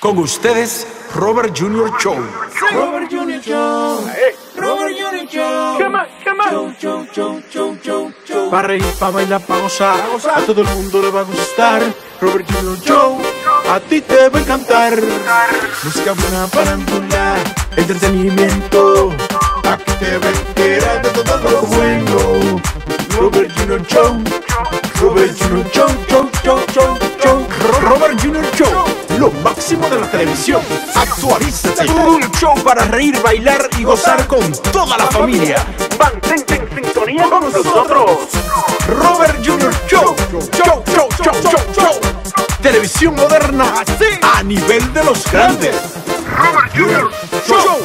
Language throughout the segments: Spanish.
Con ustedes, Robert Junior Show. Robert Junior Show. Robert Junior Show. ¿Qué más? ¿Qué más? Show. Para reír, para bailar, para gozar. A todo el mundo le va a gustar. Robert Junior Show. A ti te va a encantar. Música buena para ambular. Entretenimiento. Aquí te va a enterar de todo lo bueno. Robert Junior Show. Robert Junior Show. Robert Junior Show. Lo máximo de la televisión. Actualízate. Un show para reír, bailar y gozar con toda la familia. Mantente en sintonía con nosotros. Robert Junior Show. Show. Televisión moderna a nivel de los grandes. Robert Junior Show.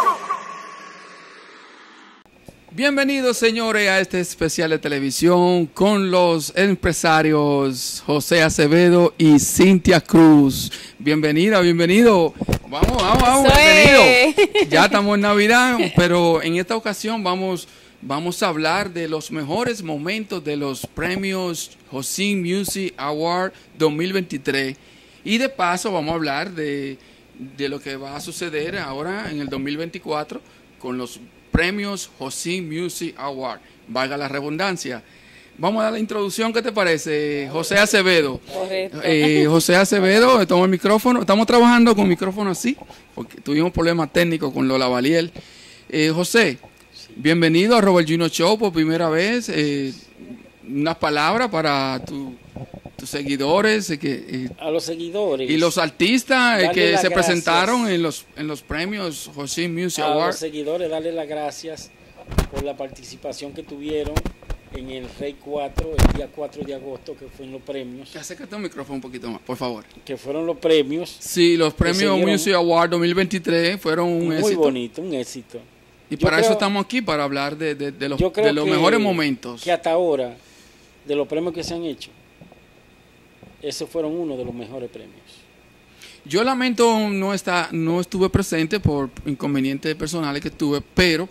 Bienvenidos, señores, a este especial de televisión con los empresarios José Acevedo y Cintia Cruz. Bienvenida, bienvenido. Vamos, bienvenido. Ya estamos en Navidad, pero en esta ocasión vamos a hablar de los mejores momentos de los premios José Music Award 2023. Y de paso vamos a hablar de lo que va a suceder ahora en el 2024 con los premios José Music Award, valga la redundancia. Vamos a dar la introducción, ¿qué te parece, José Acevedo? Correcto. José Acevedo, toma el micrófono. Estamos trabajando con micrófono así, porque tuvimos problemas técnicos con Lola Valiel. José, bienvenido a Robert Junior Show por primera vez. Unas palabras para tus seguidores. A los seguidores. Y los artistas que se gracias. presentaron en los premios José Music A Award. los seguidores, darle las gracias por la participación que tuvieron en el Rey 4, el día 4 de agosto, que fue en los premios. Acércate el micrófono un poquito más, por favor. Que fueron los premios. Sí, los premios dieron Music Award 2023 fueron un muy éxito. bonito, un éxito. Y Yo para eso creo- estamos aquí, para hablar de los Yo creo que- mejores momentos. Que hasta ahora, de los premios que se han hecho, esos fueron uno de los mejores premios. Yo lamento no estuve presente por inconvenientes personales que tuve, pero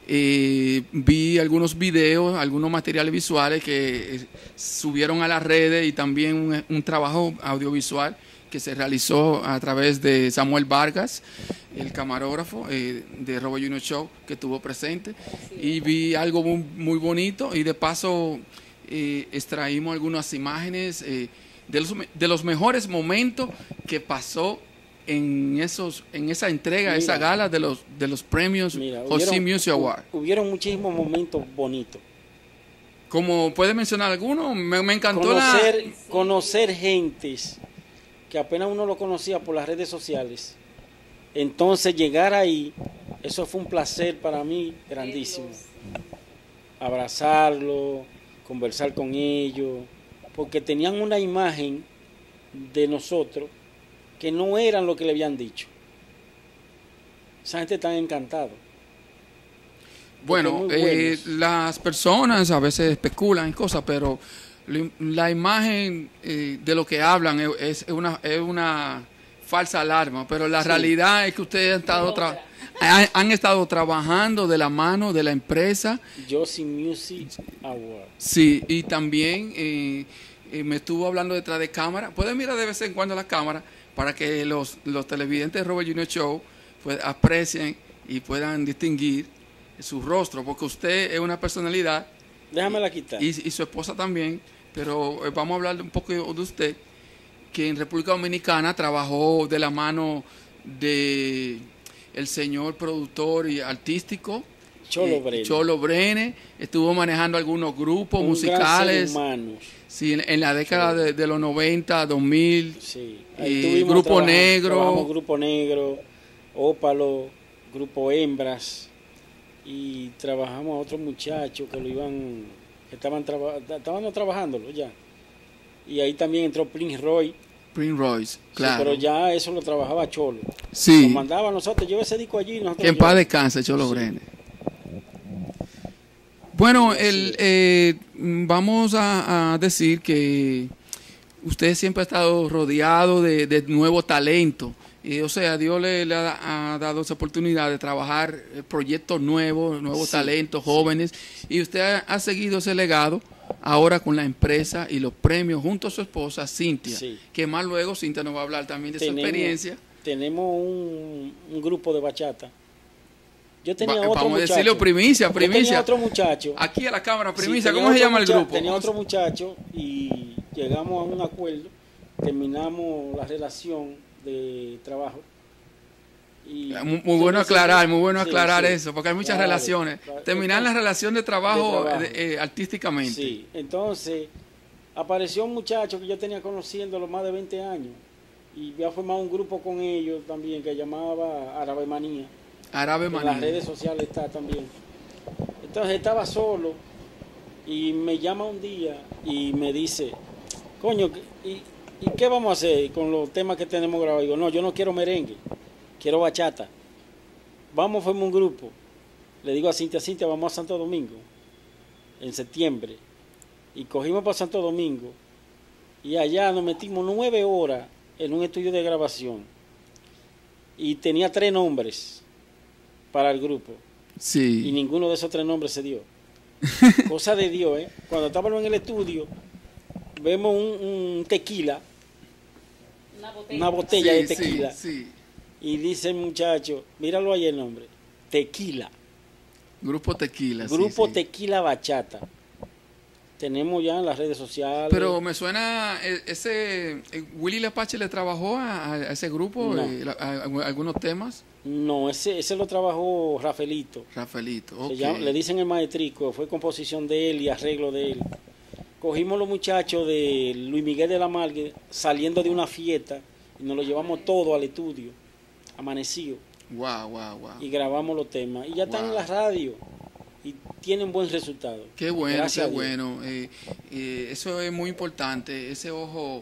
vi algunos videos, algunos materiales visuales que subieron a las redes y también un trabajo audiovisual que se realizó a través de Samuel Vargas, el camarógrafo de Robert Junior Show, que estuvo presente. Y vi algo muy bonito y de paso extraímos algunas imágenes de los mejores momentos que pasó en esa entrega, Mira, esa gala de los premios José Music Award. Hubieron muchísimos momentos bonitos. Como puede mencionar alguno, me encantó conocer gentes que apenas uno lo conocía por las redes sociales. Entonces llegar ahí, eso fue un placer para mí grandísimo. Abrazarlo, conversar con ellos, porque tenían una imagen de nosotros que no eran lo que le habían dicho. Esa gente está encantada. Bueno, Muy buenos. las personas a veces especulan en cosas, pero la imagen de lo que hablan es una falsa alarma, pero la realidad es que ustedes han estado trabajando de la mano de la empresa. José Music Award. Sí, y también me estuvo hablando detrás de cámara. Pueden mirar de vez en cuando la cámara para que los televidentes de Robert Junior Show pues, aprecien y puedan distinguir su rostro, porque usted es una personalidad. Déjamela quitar. Y su esposa también, pero vamos a hablar un poco de usted, que en República Dominicana trabajó de la mano de el señor productor y artístico Cholo Brene. estuvo manejando algunos grupos Un musicales. gran ser humano. Sí, en la década de los 90, 2000, Sí. Grupo Negro. Trabajamos Grupo Negro, Ópalo, Grupo Hembras, y trabajamos a otros muchachos que estaban trabajándolo ya. Y ahí también entró Prince Royce, Royce, claro. pero ya eso lo trabajaba Cholo. Sí. Nos mandaba a nosotros, lleva ese disco allí. Que en paz descanse, Cholo Brene. Bueno, vamos a decir que usted siempre ha estado rodeado de nuevo talento. O sea, Dios le ha dado esa oportunidad de trabajar proyectos nuevos talentos, jóvenes. Y usted ha seguido ese legado ahora con la empresa y los premios junto a su esposa Cintia. Sí. Que más luego Cintia nos va a hablar también de su experiencia tenemos un grupo de bachata. Yo tenía otro vamos muchacho. a decirlo primicia. Yo tenía otro muchacho. Aquí a la cámara, primicia. Sí, ¿Cómo se llama el grupo? Tenía otro muchacho y llegamos a un acuerdo. Terminamos la relación de trabajo. Y muy bueno aclarar sí, eso, porque hay muchas claro, relaciones. claro. Terminar la relación de trabajo, de artísticamente. Sí, entonces apareció un muchacho que yo tenía conociéndolo más de 20 años y había formado un grupo con ellos también que llamaba Árabe Manía. Árabe Manía. En las redes sociales está también. Entonces estaba solo y me llama un día y me dice, coño, ¿y qué vamos a hacer con los temas que tenemos grabados? Digo, no, yo no quiero merengue, quiero bachata. Vamos a formar un grupo. Le digo a Cintia, vamos a Santo Domingo en septiembre. Y cogimos para Santo Domingo y allá nos metimos 9 horas en un estudio de grabación. Y tenía 3 nombres para el grupo. Sí. Y ninguno de esos 3 nombres se dio. Cosa de Dios, ¿eh? Cuando estábamos en el estudio, vemos un tequila, una botella de tequila. Sí. Y dice el muchacho, míralo ahí el nombre, Tequila. Grupo Tequila. Grupo Tequila Bachata. Tenemos ya en las redes sociales. Pero me suena, Willy Lapache le trabajó a ese grupo, No. algunos temas. No, ese lo trabajó Rafaelito. Rafaelito, ok. Le dicen el maestrico, fue composición de él y arreglo de él. Cogimos los muchachos de Luis Miguel de la Margue saliendo de una fiesta y nos lo llevamos todo al estudio, amanecido. Wow. Y grabamos los temas. Y ya están en la radio y tienen buen resultado. Qué bueno, Gracias qué bueno. Eso es muy importante, ese ojo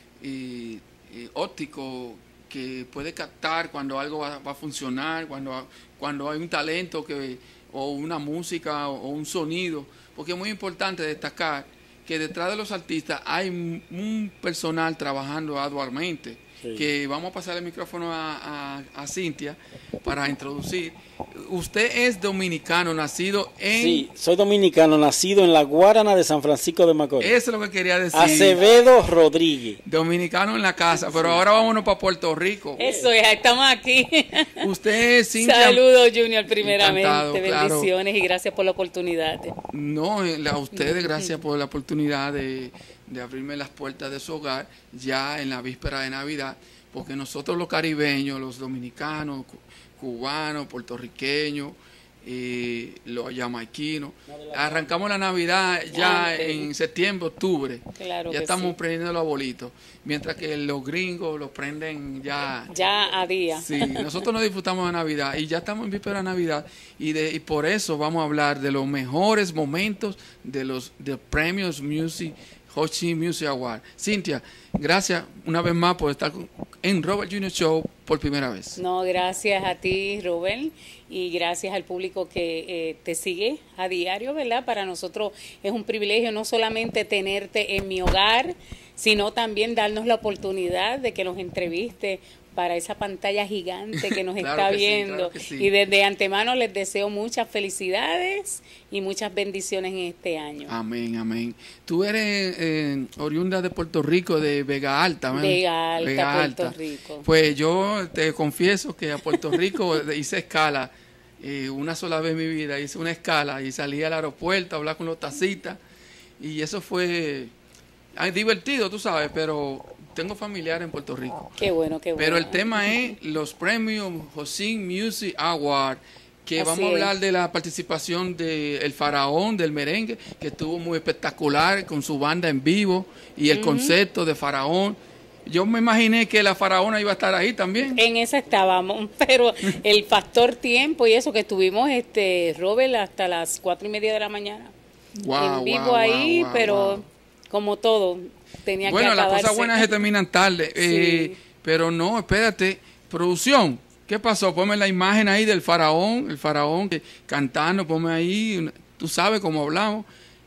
óptico que puede captar cuando algo va a funcionar, cuando hay un talento o una música o un sonido, porque es muy importante destacar que detrás de los artistas hay un personal trabajando arduamente, que vamos a pasar el micrófono a Cintia para introducir. Usted es dominicano, nacido en... Sí, soy dominicano, nacido en la Guarana de San Francisco de Macorís. Eso es lo que quería decir. Acevedo Rodríguez. Dominicano en la casa, pero ahora vámonos para Puerto Rico. Eso es, estamos aquí. Usted es Cintia. Saludos, Junior, primeramente. Encantado, bendiciones y gracias por la oportunidad. No, a ustedes gracias por la oportunidad de abrirme las puertas de su hogar ya en la víspera de Navidad, porque nosotros los caribeños, los dominicanos, cubanos, puertorriqueños, los jamaiquinos, arrancamos la Navidad ya en septiembre, octubre. Claro, ya estamos prendiendo los abuelitos, mientras que los gringos los prenden ya a día. Sí, nosotros nos disfrutamos de Navidad y ya estamos en víspera de Navidad y por eso vamos a hablar de los mejores momentos de premios Ho Chi Music Award. Cintia, gracias una vez más por estar en Robert Junior Show por primera vez. No, gracias a ti, Robert, y gracias al público que te sigue a diario, ¿verdad? Para nosotros es un privilegio no solamente tenerte en mi hogar, sino también darnos la oportunidad de que nos entreviste para esa pantalla gigante que nos está viendo. Claro sí. Y desde antemano les deseo muchas felicidades y muchas bendiciones en este año. Amén, amén. Tú eres oriunda de Puerto Rico, de Vega Alta, ¿verdad? Vega Alta, Puerto Rico. Pues yo te confieso que a Puerto Rico hice escala. Una sola vez en mi vida hice una escala y salí al aeropuerto a hablar con los taxistas. Y eso fue divertido, tú sabes, pero tengo familiares en Puerto Rico. Qué bueno, qué bueno. Pero el tema es los premios Ho Chi Music Award, que Así vamos a hablar de la participación de El Faraón del merengue, que estuvo muy espectacular con su banda en vivo y el concepto de Faraón. Yo me imaginé que la Faraona iba a estar ahí también. En esa estábamos, pero el factor tiempo y eso que estuvimos, Robert, hasta las 4:30 de la mañana. En vivo ahí, pero como todo, tenía que acabarse. Bueno, las cosas buenas se terminan tarde. Sí. Pero no, espérate. Producción, ¿qué pasó? Ponme la imagen ahí del faraón, el faraón cantando, ponme ahí, tú sabes cómo hablamos.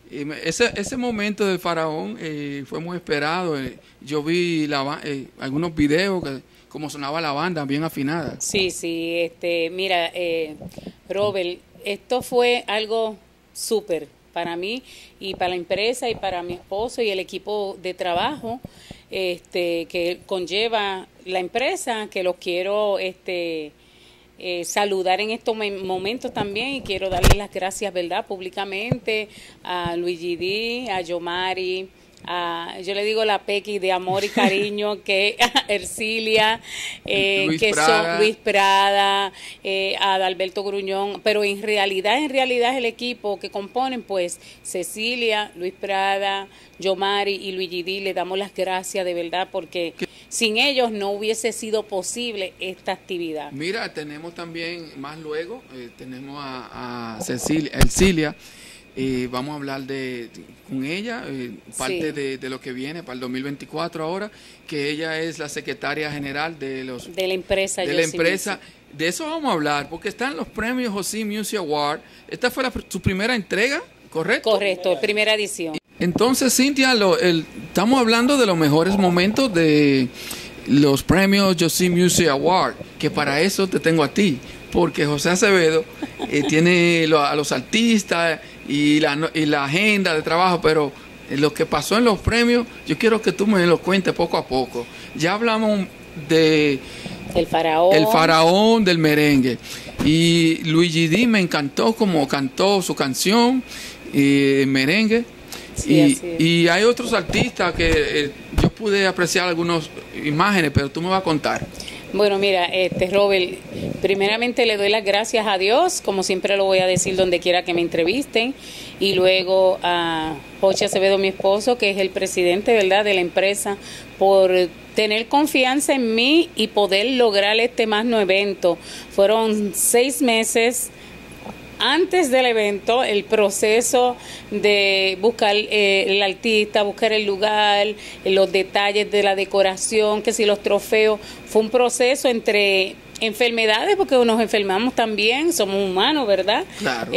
Ese momento del faraón fue muy esperado. Yo vi algunos videos que como sonaba la banda, bien afinada. Sí, mira, Robert, esto fue algo súper para mí y para la empresa y para mi esposo y el equipo de trabajo. que conlleva la empresa, que los quiero saludar en estos momentos también, y quiero darle las gracias, ¿verdad?, públicamente a Luigi D, a Yomari, yo le digo la Pequi de amor y cariño, que a Ercilia, Luis Prada, a Adalberto Gruñón, pero en realidad es el equipo que componen, pues Cecilia, Luis Prada, Yomari y Luigi D. Le damos las gracias de verdad, porque sin ellos no hubiese sido posible esta actividad. Mira, tenemos también más luego, tenemos a Ercilia. Vamos a hablar con ella, parte de lo que viene para el 2024 ahora, que ella es la secretaria general de la empresa. De eso vamos a hablar, porque están los premios José Music Award. Esta fue su primera entrega, ¿correcto? Correcto, primera edición. Entonces, Cintia, estamos hablando de los mejores momentos de los premios José Music Award, que para eso te tengo a ti, porque José Acevedo tiene a los artistas y la agenda de trabajo, pero lo que pasó en los premios, yo quiero que tú me lo cuentes poco a poco. Ya hablamos de El Faraón del merengue, y Luigi D me encantó como cantó su canción merengue. Sí, y hay otros artistas que yo pude apreciar algunas imágenes, pero tú me vas a contar. Bueno, mira, Robert, primeramente le doy las gracias a Dios, como siempre lo voy a decir donde quiera que me entrevisten, y luego a José Acevedo, mi esposo, que es el presidente, ¿verdad?, de la empresa, por tener confianza en mí y poder lograr este magno evento. Fueron 6 meses antes del evento, el proceso de buscar el artista, buscar el lugar, los detalles de la decoración, que si los trofeos, fue un proceso entre enfermedades, porque nos enfermamos también, somos humanos, ¿verdad? Claro.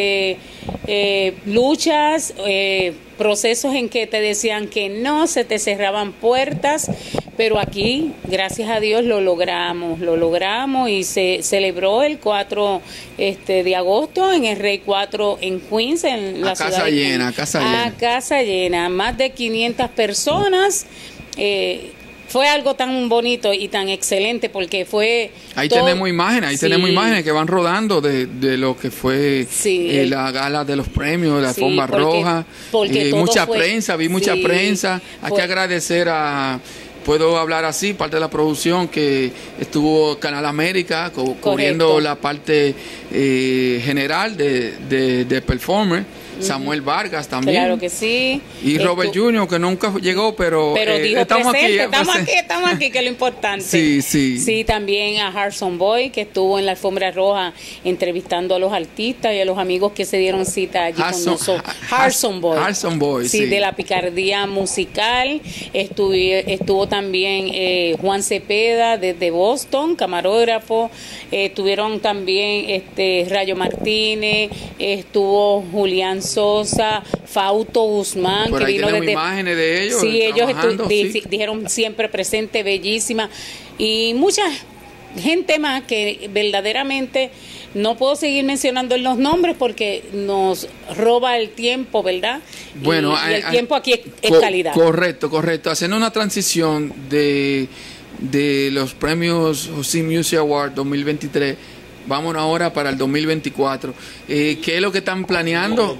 Luchas, procesos en que te decían que no, se te cerraban puertas, pero aquí, gracias a Dios, lo logramos y se celebró el 4 de agosto en el Rey 4 en Queens, en la ciudad de Queens. A casa llena, más de 500 personas. Fue algo tan bonito y tan excelente, porque fue... Tenemos imágenes que van rodando de lo que fue la gala de los premios, la alfombra roja, mucha prensa, mucha prensa. Hay que agradecer puedo hablar así, parte de la producción, que estuvo Canal América cubriendo la parte general de performer. Samuel Vargas también. Claro que sí. Y Robert Jr., que nunca llegó, pero dijo estamos presente, aquí, que es lo importante. Sí, también a Harrison Boy, que estuvo en la alfombra roja entrevistando a los artistas y a los amigos que se dieron cita allí con nosotros. Harrison Boy, sí, de la picardía musical. Estuvo también Juan Cepeda desde Boston, camarógrafo. Estuvieron también Rayo Martínez, estuvo Julián Sosa, Fausto Guzmán, por que vino desde imágenes de ellos. Sí, ellos dijeron siempre presente, bellísima, y mucha gente más que verdaderamente no puedo seguir mencionando los nombres porque nos roba el tiempo, ¿verdad? Bueno, y el tiempo aquí es calidad. Correcto. Haciendo una transición de los premios José Music Award 2023. Vámonos ahora para el 2024. ¿Qué es lo que están planeando?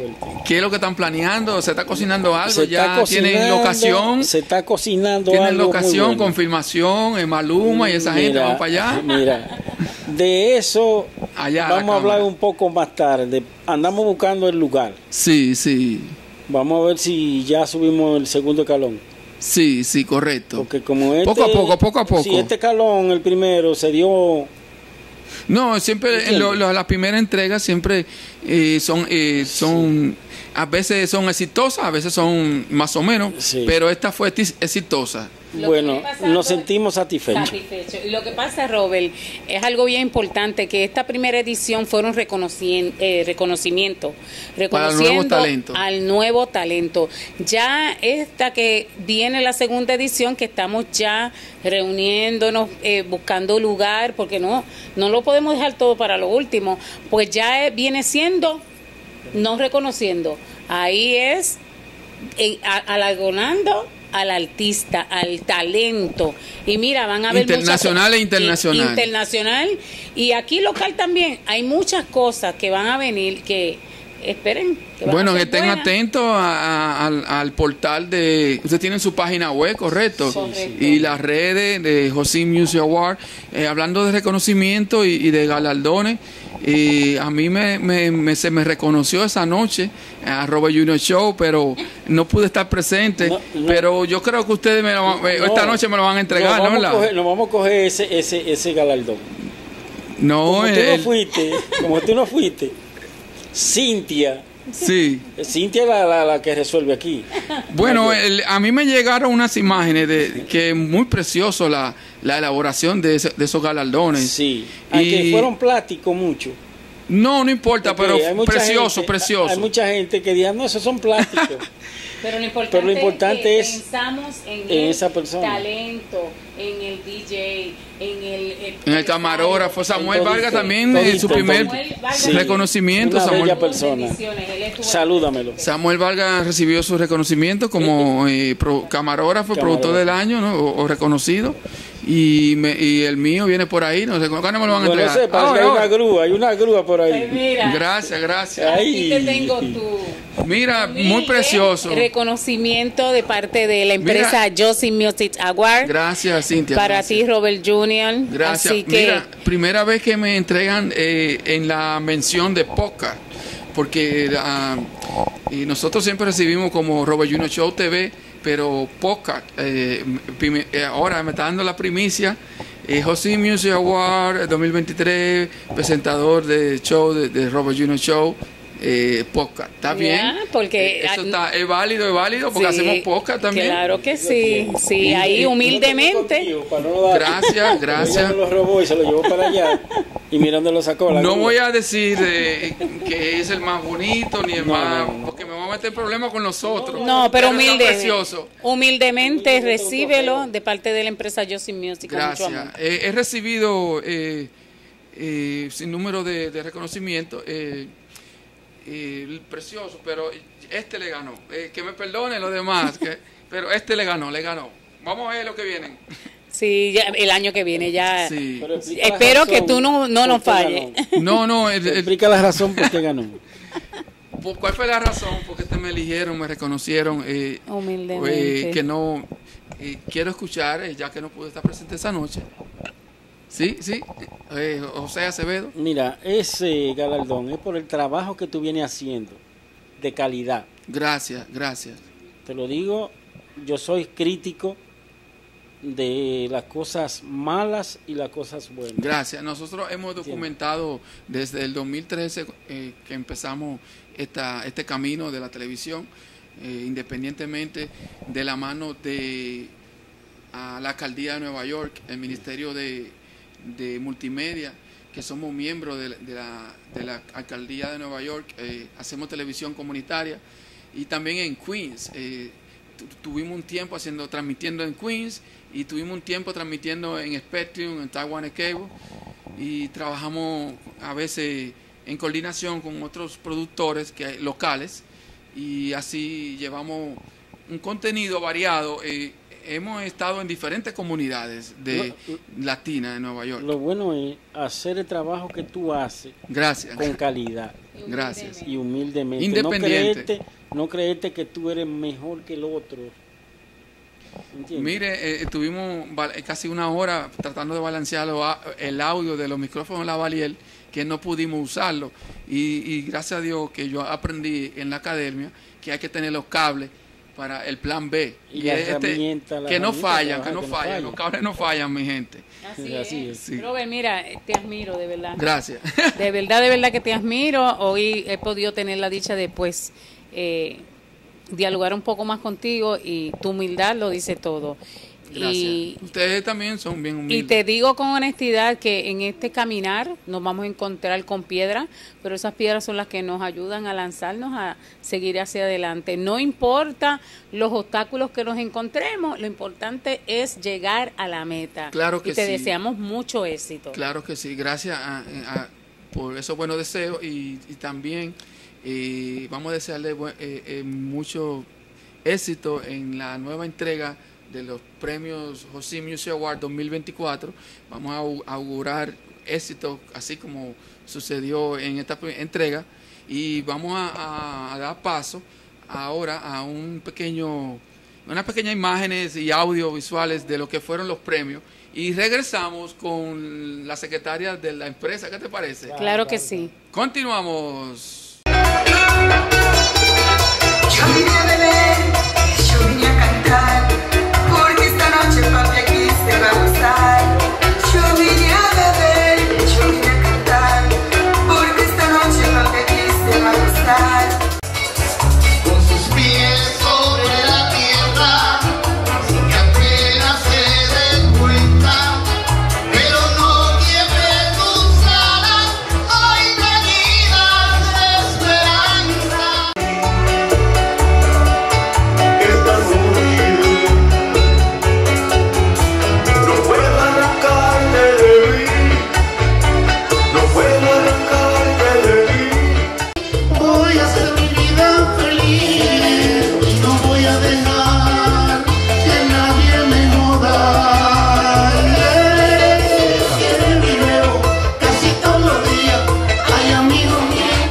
¿Se está cocinando algo? ¿Tienen locación? Se está cocinando ¿Tienen algo locación, muy bueno. confirmación, Maluma y esa gente? ¿Vamos para allá? Mira, de eso vamos a hablar un poco más tarde. Andamos buscando el lugar. Sí. Vamos a ver si ya subimos el segundo escalón. Sí, correcto. Porque como poco a poco. Si este escalón, el primero, se dio... No, siempre las primeras entregas siempre son a veces son exitosas, a veces son más o menos, pero esta fue exitosa. Bueno, nos sentimos satisfechos. Y lo que pasa, Robert, es algo bien importante, que esta primera edición fue un reconocimiento al nuevo talento. Ya esta que viene la segunda edición, que estamos ya reuniéndonos, buscando lugar, porque no lo podemos dejar todo para lo último, pues ya viene siendo, no reconociendo, ahí es alargonando al artista, al talento. Y mira, van a haber internacional e internacional. Internacional y aquí local también. Hay muchas cosas que van a venir que esperen. Bueno, que estén atentos al portal de... Ustedes tienen su página web, ¿correcto? Sí. Y las redes de José Music Award. Hablando de reconocimiento y de galardones, a mí se me reconoció esa noche a Robert Junior Show, pero no pude estar presente. No. Pero yo creo que ustedes esta noche me lo van a entregar, ¿no? Nos vamos a coger ese galardón. No, como tú no fuiste, Cintia. Sí. Cintia es la que resuelve aquí. Bueno, a mí me llegaron unas imágenes que es muy precioso la elaboración de esos galardones. Sí, aunque fueron plásticos mucho. No importa, pero precioso. Hay mucha gente que dice, no, esos son plásticos. Pero lo importante es pensamos en esa persona, talento, en el DJ, en el camarógrafo. Samuel Vargas también, su primer reconocimiento. Una Samuel, bella persona. Salúdamelo. Samuel Vargas recibió su reconocimiento como camarógrafo, productor del año, ¿no? o reconocido. Y el mío viene por ahí, no sé cuándo me lo van a entregar. No sé, hay una grúa por ahí. Pues mira, gracias. Aquí te tengo Mira, muy precioso. Reconocimiento de parte de la empresa Joseph Music Award. Gracias, Cintia. Para ti, Robert Junior. Gracias. Así que, mira, primera vez que me entregan en la mención de podcast, porque y nosotros siempre recibimos como Robert Junior Show TV, pero podcast. Ahora me está dando la primicia. José Music Award 2023, presentador de show de Robert Junior Show. Podcast, ¿está bien? Porque eso es válido porque hacemos podcast también. Claro que sí, ahí humildemente. Gracias. Ella me lo robó y se lo llevó para allá y mira dónde lo sacó. No voy a decir que es el más bonito ni el más, porque me va a meter problemas con nosotros. No, pero humildemente recíbelo de parte de la empresa Joseph Music. Gracias. He recibido sin número de reconocimiento. Precioso, pero le ganó. Que me perdone los demás, pero le ganó. Vamos a ver lo que viene. Sí, ya, el año que viene ya. Sí. Espero que tú no nos falles. No. Explica la razón por qué ganó. ¿Cuál fue la razón? Porque me eligieron, me reconocieron. Humildemente. Que no. Quiero escuchar, ya que no pude estar presente esa noche. Sí. José Acevedo. Mira, ese galardón es por el trabajo que tú vienes haciendo, de calidad. Gracias. Te lo digo, yo soy crítico de las cosas malas y las cosas buenas. Gracias. Nosotros hemos documentado desde el 2013 que empezamos este camino de la televisión, independientemente de la mano de la Alcaldía de Nueva York, el Ministerio de Multimedia, que somos miembros de la Alcaldía de Nueva York. Hacemos televisión comunitaria y también en Queens. Tuvimos un tiempo transmitiendo en Queens y tuvimos un tiempo transmitiendo en Spectrum, en Taiwan Cable, y trabajamos a veces en coordinación con otros productores locales y así llevamos un contenido variado. Hemos estado en diferentes comunidades latinas de Nueva York. Lo bueno es hacer el trabajo que tú haces. Gracias. Con calidad. Gracias. Y humildemente. Independiente. No creerte que tú eres mejor que el otro. ¿Entiendes? Mire, estuvimos casi una hora tratando de balancear el audio de los micrófonos de Lavalier, que no pudimos usarlo. Y gracias a Dios que yo aprendí en la academia que hay que tener los cables para el plan B. Y que no fallan, los cables no fallan, mi gente. Así es. Sí. Robert, mira, te admiro de verdad. Gracias. De verdad que te admiro. Hoy he podido tener la dicha de dialogar un poco más contigo y tu humildad lo dice todo. Gracias. Y ustedes también son bien humildes. Y te digo con honestidad que en este caminar nos vamos a encontrar con piedras, pero esas piedras son las que nos ayudan a lanzarnos a seguir hacia adelante. No importa los obstáculos que nos encontremos, lo importante es llegar a la meta. Claro que y te sí. deseamos mucho éxito. Claro que sí. Gracias por esos buenos deseos y también vamos a desearle mucho éxito en la nueva entrega de los premios José Music Award 2024. Vamos a augurar éxito, así como sucedió en esta entrega, y vamos a dar paso ahora a unas pequeñas imágenes y audiovisuales de lo que fueron los premios, y regresamos con la secretaria de la empresa. ¿Qué te parece? Claro que sí. Continuamos. Yo vine a beber, yo vine a cantar, porque esta noche papi aquí se va a gozar. Yo vine a beber, yo vine a cantar, porque esta noche papi aquí se va a gozar. Con sus pies sobre la tierra, sin que apenas se den cuenta, pero no tiemblen tus alas, hoy venidas de esperanza. Esta noche no puedo arrancarte de mí, no puedo arrancarte de mí. Voy a hacer mi vida feliz y no voy a dejar que nadie me joda. Que me veo casi todos los días, ay amigos míos.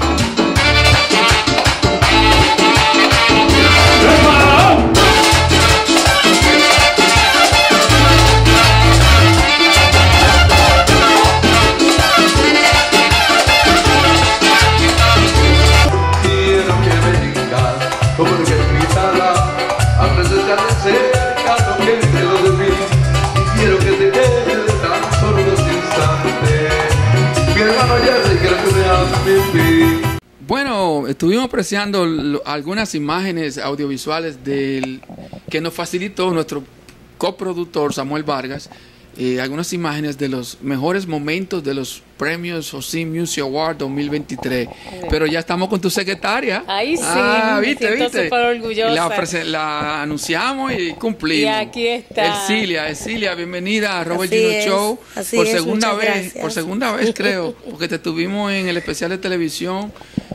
Quiero que vengas como que invitada a presenciar de cerca lo que creo de mí, y quiero que te quedes tan solo unos instantes. Mi hermano Jerry, quiero que me hagas mi. Bueno, estuvimos apreciando algunas imágenes audiovisuales que nos facilitó nuestro coproductor Samuel Vargas. Algunas imágenes de los mejores momentos de los premios José Music Award 2023. Pero ya estamos con tu secretaria. Ay, sí, me ¿viste? siento súper orgullosa. La anunciamos y cumplimos. Y aquí está. Ercilia, bienvenida a Robert Así Junior es, Show. así Por es, segunda muchas vez, gracias. por segunda vez creo, porque te tuvimos en el especial de televisión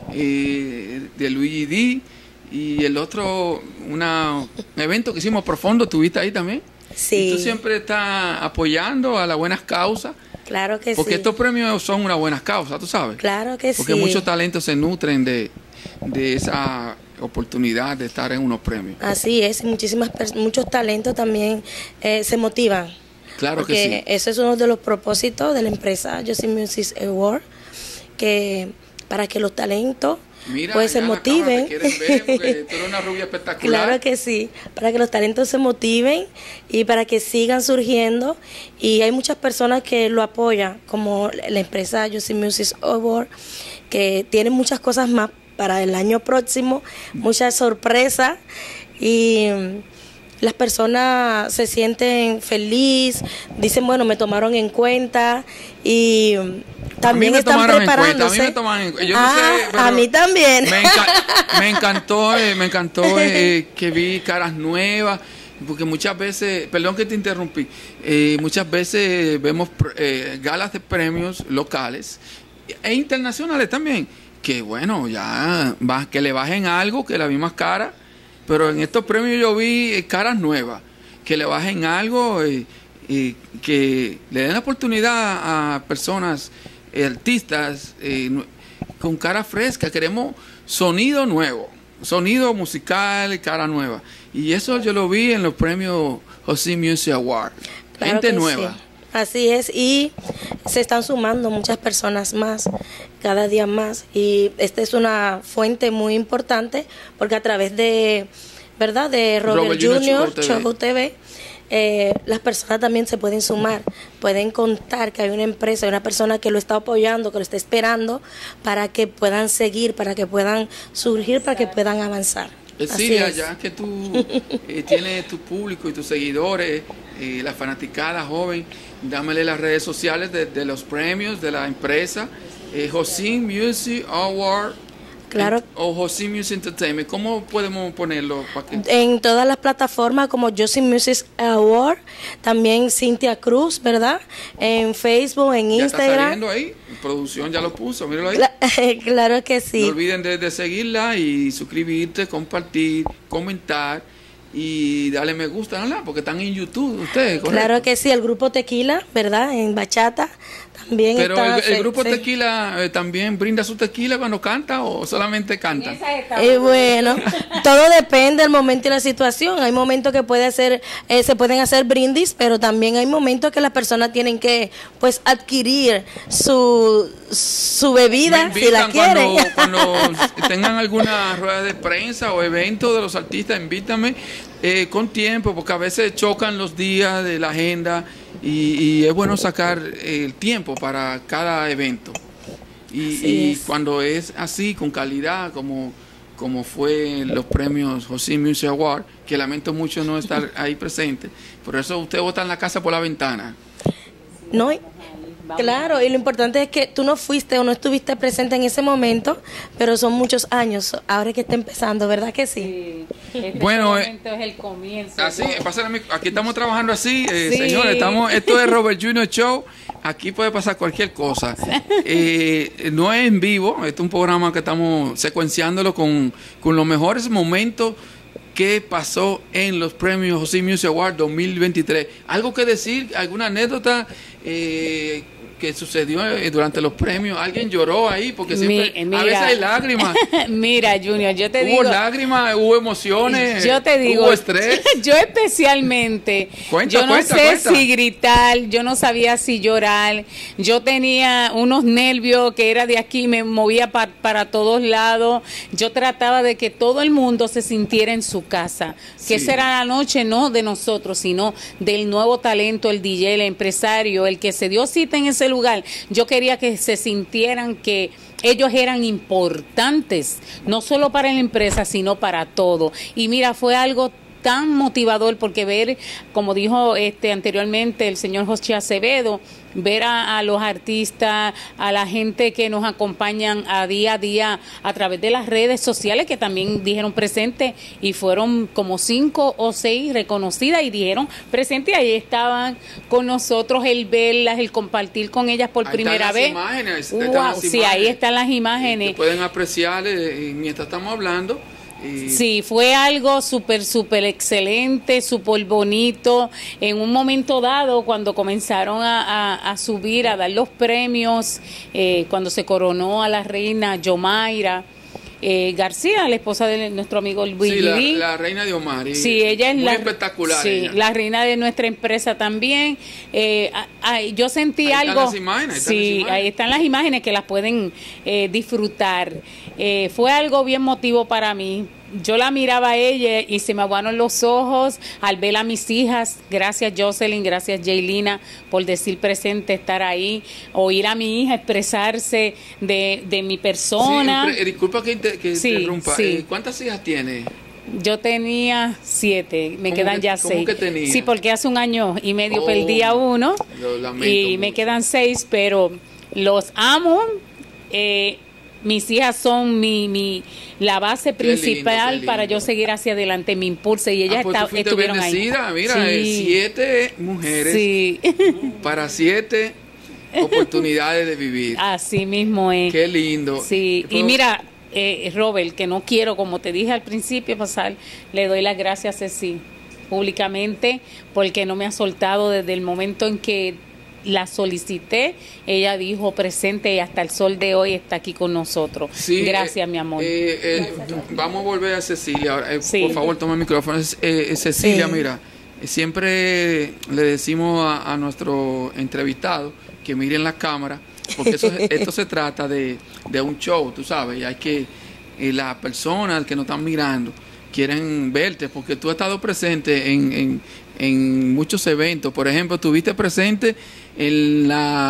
de Luigi D, y el otro, un evento que hicimos profundo, ¿tuviste ahí también? Sí. Y tú siempre estás apoyando a las buenas causas, Claro que porque sí. estos premios son unas buenas causas, tú sabes. Claro que Porque sí. muchos talentos se nutren de esa oportunidad de estar en unos premios. Así es, y muchos talentos también se motivan. Claro porque que sí. eso es uno de los propósitos de la empresa José Music Award, que para que los talentos Mira, pues se allá en la cámara motiven. te quieren ver porque tú eres una rubia espectacular. Claro que sí, para que los talentos se motiven y para que sigan surgiendo. Y hay muchas personas que lo apoyan, como la empresa José Music Award, que tiene muchas cosas más para el año próximo, muchas sorpresas, y las personas se sienten felices, dicen, bueno, me tomaron en cuenta, y también me están tomaron en cuenta, preparándose. a mí me tomaron en cuenta. Yo no sé, pero a mí también. Me encantó que vi caras nuevas, porque muchas veces, perdón que te interrumpí, muchas veces vemos galas de premios locales e internacionales también, que bueno, ya que le bajen algo, que la vi más cara, pero en estos premios yo vi caras nuevas, que le bajen algo, que le den la oportunidad a personas, artistas con cara fresca. Queremos sonido nuevo, sonido musical, cara nueva, y eso yo lo vi en los premios José Music Award. Claro Gente que nueva. sí. Así es, y se están sumando muchas personas más, cada día más, y esta es una fuente muy importante, porque a través de, ¿verdad?, de Robert Junior Show TV, las personas también se pueden sumar, pueden contar que hay una empresa, hay una persona que lo está apoyando, que lo está esperando, para que puedan seguir, para que puedan surgir, para que puedan avanzar. Ercilia, Así es. ya que tú tienes tu público y tus seguidores, la fanaticada joven, dámele las redes sociales de los premios de la empresa José Music Award Claro. O José Music Entertainment. ¿Cómo podemos ponerlo? En todas las plataformas como José Music Award, también Cintia Cruz, ¿verdad? En Facebook, en Instagram. ¿Ya está saliendo ahí? Producción ya lo puso, míralo ahí. Claro que sí. No olviden de seguirla y suscribirte, compartir, comentar y darle me gusta, ¿no? Porque están en YouTube ustedes. ¿Correcto? Claro que sí, el grupo Tequila, ¿verdad? En bachata también. Pero está, el grupo Tequila también brinda su tequila cuando canta o solamente canta. Bueno, todo depende del momento y la situación. Hay momentos que se pueden hacer brindis, pero también hay momentos que las personas tienen que, pues, adquirir su bebida si la quieren. Cuando tengan alguna rueda de prensa o evento de los artistas, invítame con tiempo, porque a veces chocan los días de la agenda. Y es bueno sacar el tiempo para cada evento. Y cuando es así, con calidad, como fue los premios José Music Award, que lamento mucho no estar ahí presente. Por eso usted bota en la casa por la ventana. No, claro, y lo importante es que tú no fuiste o no estuviste presente en ese momento, pero son muchos años, ahora que está empezando, ¿verdad que sí? Bueno, momento es el comienzo. Así, aquí estamos trabajando así, señores, esto es Robert Jr. Show, aquí puede pasar cualquier cosa. No es en vivo, este es un programa que estamos secuenciándolo con los mejores momentos que pasó en los premios José Music Award 2023. ¿Algo que decir? ¿Alguna anécdota que sucedió durante los premios? ¿Alguien lloró ahí? Porque siempre, a veces hay lágrimas. Mira, Junior, yo te digo... Hubo lágrimas, hubo emociones, yo te digo, hubo estrés. Yo especialmente, yo no sé si gritar, yo no sabía si llorar, yo tenía unos nervios que era de aquí, me movía para todos lados, yo trataba de que todo el mundo se sintiera en su casa, que esa era la noche no de nosotros, sino del nuevo talento, el DJ, el empresario, el que se dio cita en ese lugar. Yo quería que se sintieran que ellos eran importantes, no solo para la empresa, sino para todo. Y mira, fue algo tan motivador porque ver, como dijo anteriormente el señor José Acevedo, ver a los artistas, a la gente que nos acompañan a día a través de las redes sociales, que también dijeron presente y fueron como 5 o 6 reconocidas y dijeron presente, y ahí estaban con nosotros, el verlas, el compartir con ellas por primera vez. Sí, ahí están las imágenes. Que pueden apreciar mientras estamos hablando. Sí, fue algo súper excelente, súper bonito. En un momento dado, cuando comenzaron a subir, a dar los premios, cuando se coronó a la reina Yomaira García, la esposa de nuestro amigo Luis. Sí, la reina de Omar. Sí, ella es muy espectacular. Sí, ella. La reina de nuestra empresa también. Yo sentí ahí algo. Están las imágenes, sí, ahí están las imágenes que las pueden disfrutar. Fue algo bien emotivo para mí. Yo la miraba a ella y se me aguaron los ojos al ver a mis hijas. Gracias Jocelyn, gracias Jaylina por decir presente, estar ahí, oír a mi hija expresarse de mi persona. Sí, disculpa que te interrumpa. Sí. ¿Cuántas hijas tiene? Yo tenía 7, me quedan ya 6. ¿Cómo que tenía? Sí, porque hace 1 año y medio perdí a uno y mucho. Me quedan 6, pero los amo. Mis hijas son la base principal qué lindo. Para yo seguir hacia adelante, mi impulso, y ellas pues estuvieron bendecida. ahí. Mira, sí. 7 mujeres sí. para 7 oportunidades de vivir. Así mismo es. Qué lindo. Sí, y mira, Robert, que no quiero, como te dije al principio, pasar, le doy las gracias a Ceci públicamente porque no me ha soltado desde el momento en que la solicité. Ella dijo presente y hasta el sol de hoy está aquí con nosotros. Sí, gracias, mi amor. Vamos a volver a Cecilia ahora. Sí. Por favor, toma el micrófono. Cecilia, mira, siempre le decimos a nuestro entrevistado que miren la cámara, porque esto se trata de un show, tú sabes, y hay que las personas que nos están mirando quieren verte, porque tú has estado presente en muchos eventos. Por ejemplo, estuviste presente en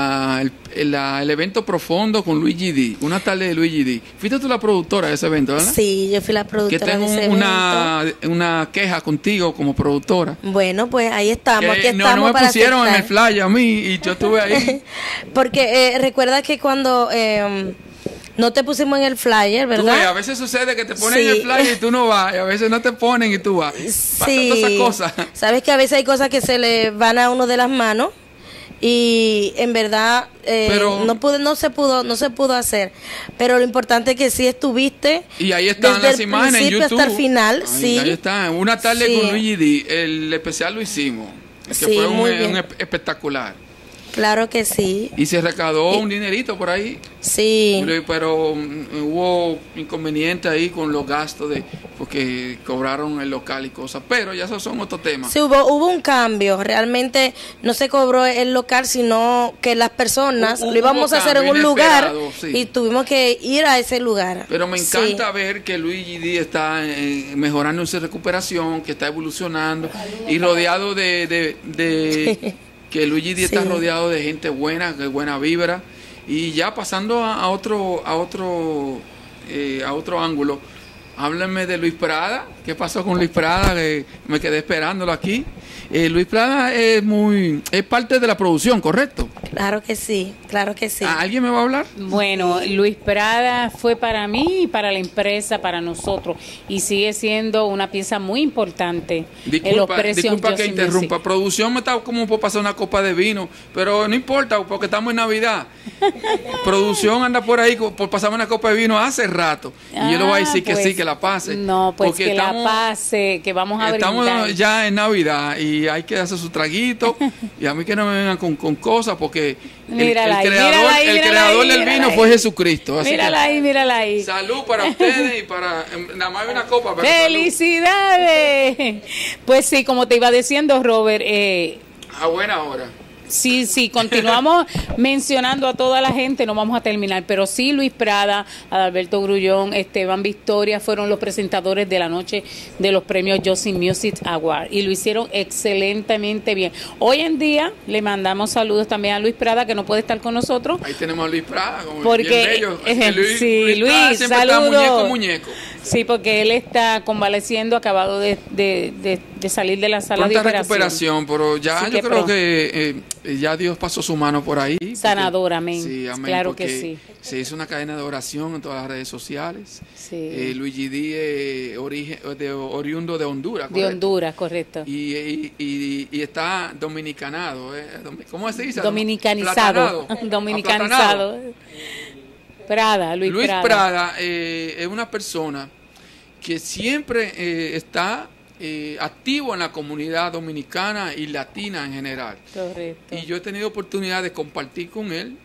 el evento Profundo con Luigi D, una tarde de Luigi D. Fuiste tú la productora de ese evento, ¿verdad? Sí, yo fui la productora de ese evento. una queja contigo como productora. Bueno, pues ahí estamos. Aquí no me pusieron en el flyer a mí y yo estuve ahí. Porque recuerda que cuando No te pusimos en el flyer, Tú ves, ¿verdad? a veces sucede que te ponen Sí. en el flyer y tú no vas, y a veces no te ponen y tú vas. Pasa todas esas cosas. Sabes que a veces hay cosas que se le van a uno de las manos y en verdad Pero- no se pudo hacer. Pero lo importante es que sí estuviste. Y ahí están desde las el imágenes en principio YouTube. hasta el final, sí. Ahí está. Una tarde Sí. con Luigi D. El especial lo hicimos. Que Sí, fue muy bien. espectacular. Claro que sí. Y se recaudó un dinerito por ahí. Sí. Pero hubo inconvenientes ahí con los gastos porque cobraron el local y cosas. Pero ya esos son otros temas. Sí, hubo un cambio. Realmente no se cobró el local, sino que las personas Hubo lo íbamos a hacer en cambio un lugar inesperado, sí. y tuvimos que ir a ese lugar. Pero me Sí. encanta ver que Luigi D está mejorando en su recuperación, que está evolucionando y rodeado de que Luigi D está Sí. rodeado de gente buena, de buena vibra. Y ya pasando a otro ángulo, háblenme de Luis Prada. ¿Qué pasó con Luis Prada? Me quedé esperándolo aquí. Luis Prada es parte de la producción, ¿correcto? Claro que sí, claro que sí. ¿Alguien me va a hablar? Bueno, Luis Prada fue para mí y para la empresa, para nosotros, y sigue siendo una pieza muy importante en los precios. Disculpa que Just interrumpa. Music. Producción me está como por pasar una copa de vino, pero no importa porque estamos en Navidad. Producción anda por ahí por pasarme una copa de vino hace rato. Y yo le voy a decir que pues, sí, que la pase. No, pues porque que la pase, que vamos a brindar. Estamos ya en Navidad y hay que hacer su traguito. Y a mí que no me vengan con cosas porque Mírala ahí, creador, mírala ahí, el mírala creador ahí, del mírala vino ahí. fue Jesucristo. Así Mírala ahí, mírala ahí. salud para ustedes y para... Nada más hay una copa. Pero salud. ¡Felicidades! Pues sí, como te iba diciendo, Robert, A buena hora. sí, continuamos mencionando a toda la gente, no vamos a terminar, pero sí, Luis Prada, Adalberto Grullón, Esteban Victoria fueron los presentadores de la noche de los premios Just Music Award y lo hicieron excelentemente bien. Hoy en día le mandamos saludos también a Luis Prada, que no puede estar con nosotros. Ahí tenemos a Luis Prada, como Porque, bien bello. Es que sí, Luis Prada Luis, siempre está saludos. muñeco. Sí, porque él está convaleciendo, acabado de salir de la sala de Pronta operación. recuperación, pero ya Sí, yo que creo pronto. que ya Dios pasó su mano por ahí. Sanador, amén. Sí, amén. Claro que porque sí. se hizo una cadena de oración en todas las redes sociales. Sí. Luigi D, oriundo de Honduras. De ¿correcto? Honduras, correcto. Y está dominicanado. ¿Cómo se dice? Dominicanizado. Aplatanado. Dominicanizado. Prada, Luis Luis Prada. Prada es una persona que siempre está activo en la comunidad dominicana y latina en general. Correcto. Y yo he tenido oportunidad de compartir con él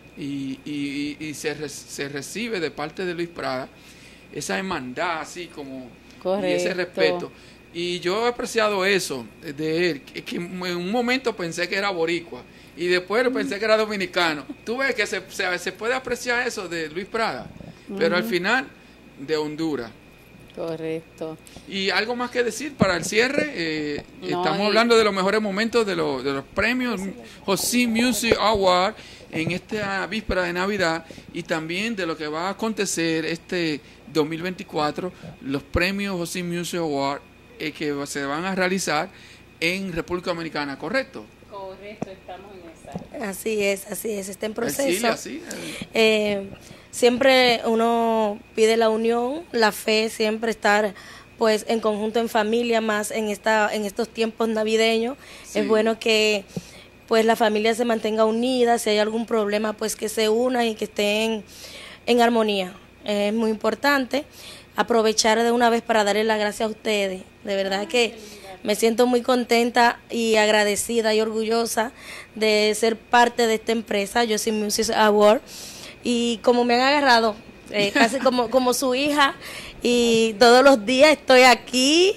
y se recibe de parte de Luis Prada esa hermandad así como y ese Correcto. respeto. Y yo he apreciado eso de él, que en un momento pensé que era boricua y después pensé que era dominicano. Tú ves que se puede apreciar eso de Luis Prada, pero al final de Honduras. Correcto. Y algo más que decir para el cierre. No, Estamos hablando de los mejores momentos de los premios José Music Award en esta víspera de Navidad y también de lo que va a acontecer este 2024, los premios José Music Award que se van a realizar en República Dominicana, ¿correcto? Correcto, estamos en esa. Así es, está en proceso. Sí, así. Siempre uno pide la unión, la fe, siempre estar pues en conjunto, en familia, más en estos tiempos navideños. Sí. Es bueno que pues la familia se mantenga unida, si hay algún problema pues que se unan y que estén en armonía. Es muy importante aprovechar de una vez para darle las gracias a ustedes. De verdad que me siento muy contenta y agradecida y orgullosa de ser parte de esta empresa, Just Music Award. Y como me han agarrado, casi como su hija, y todos los días estoy aquí,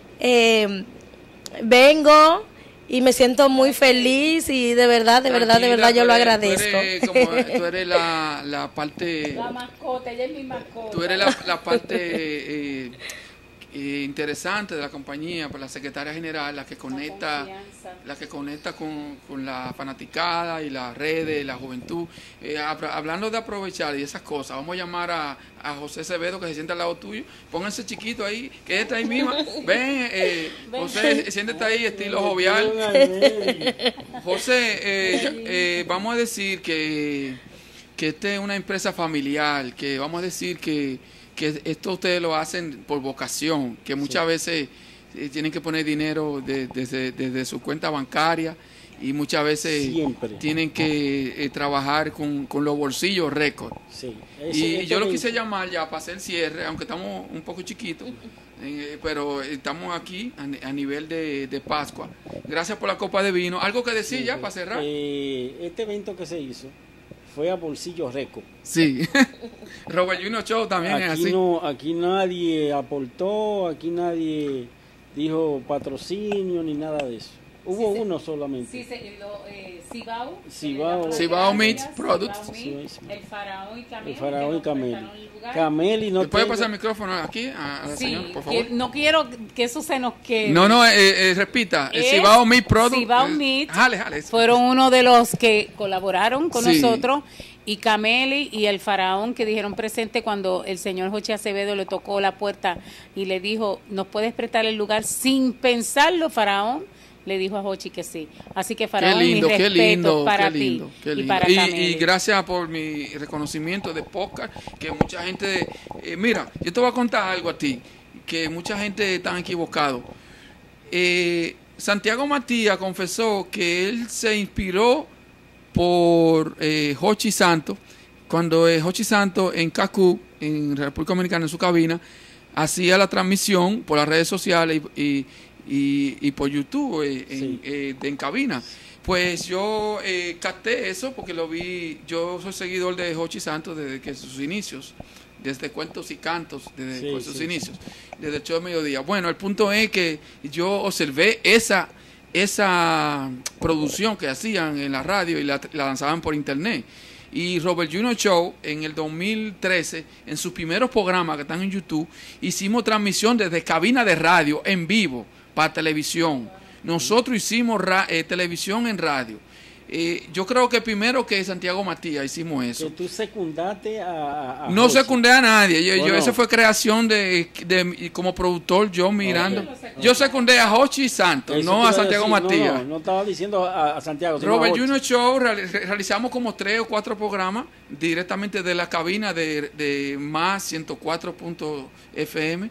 vengo y me siento muy feliz y de verdad yo lo agradezco. Tú eres la parte... La mascota, ella es mi mascota. Tú eres la parte interesante de la compañía, por la secretaria general, la que conecta con la fanaticada y las redes, la juventud. Hablando de aprovechar y esas cosas, vamos a llamar a José Acevedo, que se sienta al lado tuyo. Pónganse chiquito ahí, quédate ahí misma. Ven, José, siéntate ahí, estilo jovial. José, vamos a decir que que esta es una empresa familiar, que vamos a decir que esto ustedes lo hacen por vocación, que muchas veces tienen que poner dinero desde su cuenta bancaria y muchas veces Siempre. tienen que trabajar con los bolsillos récord. Sí. Y yo lo quise llamar ya para hacer cierre, aunque estamos un poco chiquitos, pero estamos aquí a nivel de Pascua. Gracias por la copa de vino. ¿Algo que decir ya para cerrar? Este evento que se hizo fue a bolsillo récord. Sí. Robert Junior Show también es así. Aquí nadie aportó, aquí nadie dijo patrocinio ni nada de eso. Hubo uno solamente. Sí, Cibao. Cibao Meat Products. El Faraón y Cameli. El Faraón y Cameli. Cameli no ¿Puede pasar el micrófono aquí a la señora, por favor? No quiero que eso se nos quede. No, repita. Cibao Meat Products. Cibao Meat. Jale. Fueron uno de los que colaboraron con nosotros. Y Cameli y el Faraón, que dijeron presente cuando el señor Jochi Acevedo le tocó la puerta y le dijo, ¿nos puedes prestar el lugar? Sin pensarlo, Faraón le dijo a Jochi que sí. Así que Faraón, mi respeto para ti y para Cameli. Y gracias por mi reconocimiento de podcast, que mucha gente... mira, yo te voy a contar algo a ti, que mucha gente está equivocado. Santiago Matías confesó que él se inspiró por Jochi Santos, cuando Jochi Santos en Cacú, en República Dominicana, en su cabina, hacía la transmisión por las redes sociales y por YouTube en cabina. Pues yo capté eso porque lo vi. Yo soy seguidor de Jochi Santos desde que sus inicios, desde Cuentos y Cantos, desde sus inicios, desde el show de mediodía. Bueno, el punto es que yo observé esa producción que hacían en la radio y la lanzaban por internet. Y Robert Junior Show en el 2013, en sus primeros programas que están en YouTube, hicimos transmisión desde cabina de radio en vivo para televisión. Nosotros hicimos televisión en radio. Yo creo que primero que Santiago Matías hicimos eso. Que tú secundaste a no Jochi. secundé a nadie. Bueno. Esa fue creación como productor, yo mirando. Yo secundé a Jochi Santos, Eso no te a iba Santiago decir, Matías. No estaba diciendo a Santiago. sino a Robert Jochi. Junior Show realizamos como 3 o 4 programas directamente de la cabina de más 104.fm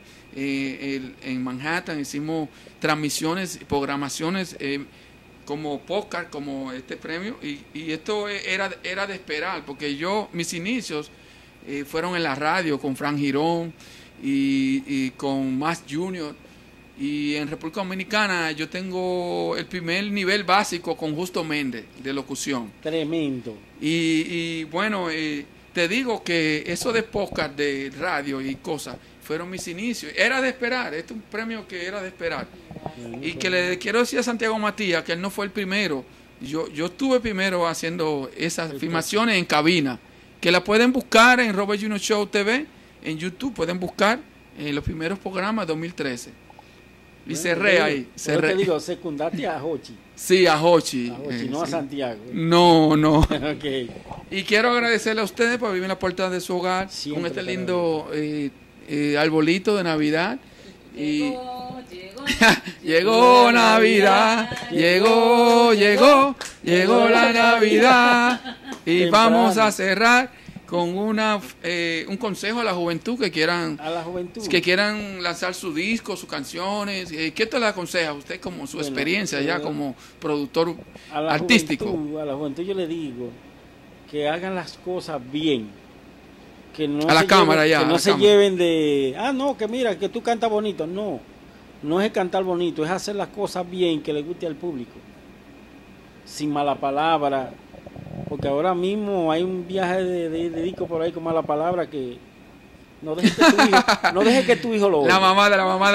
en Manhattan. Hicimos transmisiones, programaciones como podcast, como este premio, y esto era de esperar, porque mis inicios fueron en la radio con Frank Girón y con Más Junior, y en República Dominicana yo tengo el primer nivel básico con Justo Méndez de locución. Tremendo. Y bueno, te digo que eso de podcast, de radio y cosas, fueron mis inicios. Era de esperar, este es un premio que era de esperar. Y que le quiero decir a Santiago Matías que él no fue el primero. Yo estuve primero haciendo esas filmaciones en cabina, que la pueden buscar en Robert Junior Show TV, en YouTube, pueden buscar los primeros programas 2013. Y cerré ahí. Cerré. Te digo, secundaste a Jochi. Sí, a Jochi. No a Santiago. No. Okay. Y quiero agradecerle a ustedes por vivir en la puerta de su hogar con este lindo arbolito de Navidad. Llegó Navidad, llegó la Navidad, y vamos a cerrar con un consejo a la juventud que quieran lanzar su disco, sus canciones. ¿Qué te le aconseja a usted como su experiencia ya como productor artístico? A la juventud yo le digo que hagan las cosas bien. Que no a la cámara ya. Que no se lleven de, no, que mira, que tú cantas bonito. No es cantar bonito, es hacer las cosas bien, que le guste al público. Sin mala palabra. Porque ahora mismo hay un viaje de disco por ahí con mala palabra que no dejes que tu hijo lo oiga. La mamá.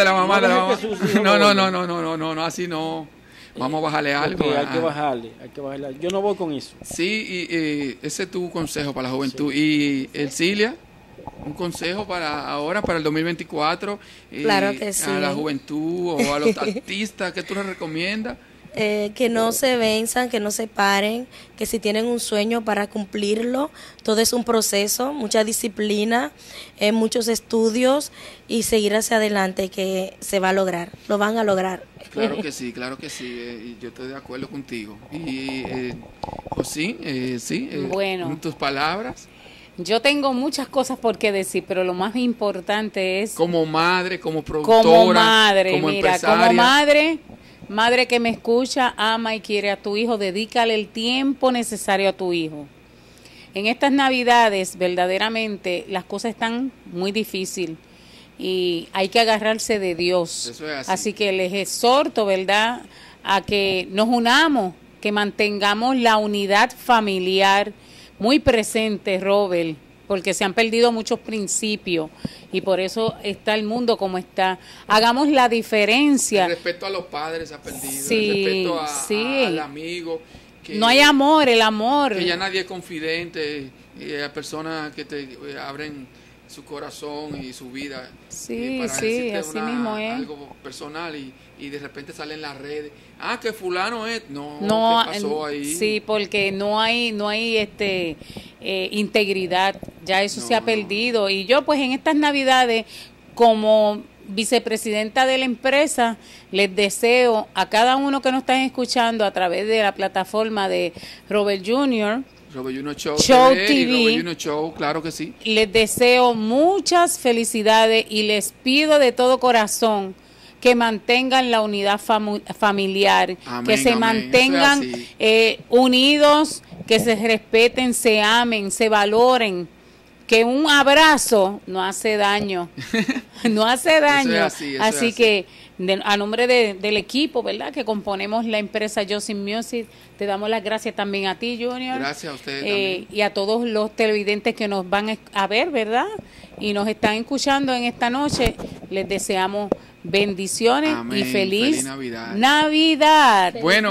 No, así no. Vamos a bajarle algo. Hay que bajarle. Yo no voy con eso. Sí, y ese es tu consejo para la juventud. Sí. Y Ercilia, un consejo para el 2024. Claro que sí. A la juventud o a los artistas, ¿qué tú les recomiendas? que no se venzan, que no se paren, que si tienen un sueño para cumplirlo, todo es un proceso, mucha disciplina, muchos estudios y seguir hacia adelante, que se va a lograr, lo van a lograr. Claro que sí, y yo estoy de acuerdo contigo. Y José, sí, bueno, en tus palabras. Yo tengo muchas cosas por qué decir, pero lo más importante es... Como madre, como productora, como empresaria. Como madre que me escucha, ama y quiere a tu hijo, dedícale el tiempo necesario a tu hijo. En estas Navidades, verdaderamente, las cosas están muy difíciles y hay que agarrarse de Dios. Eso es así. Así que les exhorto, ¿verdad?, a que nos unamos, que mantengamos la unidad familiar muy presente, Robert, porque se han perdido muchos principios y por eso está el mundo como está. Hagamos la diferencia. El respeto a los padres se ha perdido, sí, el respeto al amigo. Que, no hay amor, el amor. Que ya nadie es confidente, hay personas que te abren su corazón y su vida. Sí, para sí, así mismo es. Algo personal y de repente sale en las redes. Ah, que fulano es. No, ¿qué pasó ahí? Sí, porque no hay integridad. Ya eso se ha perdido. Y yo, pues, en estas Navidades, como vicepresidenta de la empresa, les deseo a cada uno que nos están escuchando a través de la plataforma de Robert Jr., Robert Jr. Show TV, y Robert Jr. Show, claro que sí. Les deseo muchas felicidades y les pido de todo corazón que mantengan la unidad familiar, amén, que se mantengan unidos, que se respeten, se amen, se valoren, que un abrazo no hace daño, no hace daño. Eso es así que a nombre del equipo, ¿verdad?, que componemos la empresa Josin Music, te damos las gracias también a ti, Junior. Gracias a ustedes también. Y a todos los televidentes que nos van a ver, ¿verdad?, y nos están escuchando en esta noche. Les deseamos bendiciones. Amén. Y feliz Navidad. Bueno,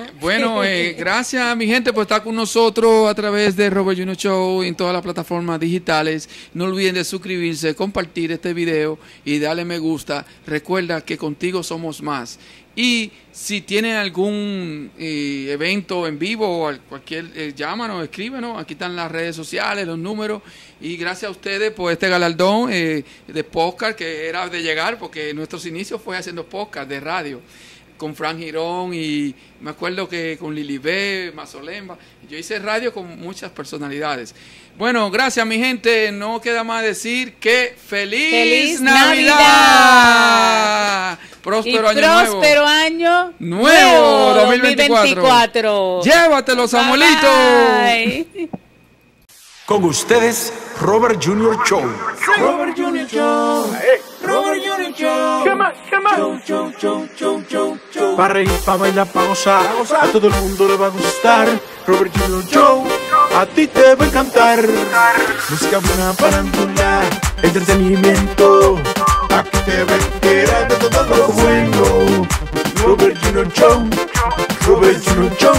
gracias mi gente por estar con nosotros a través de Robert Jr. Show en todas las plataformas digitales. No olviden de suscribirse, compartir este video y darle me gusta. Recuerda que contigo somos más. Y si tienen algún evento en vivo o cualquier, llámanos, escríbenos. Aquí están las redes sociales, los números. Y gracias a ustedes por este galardón de podcast que era de llegar, porque nuestros inicios fue haciendo podcast de radio con Fran Girón y me acuerdo que con Lilibé, Mazolemba. Yo hice radio con muchas personalidades. Bueno, gracias mi gente. No queda más decir que ¡Feliz Navidad! Próspero año nuevo 2024. Llévatelo, Samuelito. Con ustedes, Robert Jr. Show. Robert Jr. Show. Robert Jr. Show. ¿Qué más? Show. Para reír, para bailar, para gozar. A todo el mundo le va a gustar. Robert Jr. Show. A ti te va a encantar. Música buena para ambular. Entretenimiento. Aquí te va a enterar de todo lo bueno. Robert Jr. Show. Robert Jr. Show.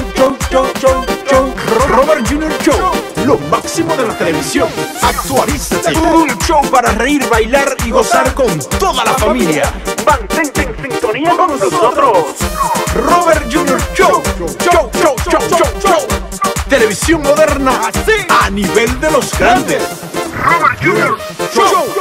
Robert Jr. Show. Lo máximo de la televisión. Actualízate. Un show para reír, bailar y gozar con toda la familia. Mantente en sintonía con nosotros. Robert Jr. Show. Show. Televisión moderna a nivel de los grandes. Robert Jr. Show.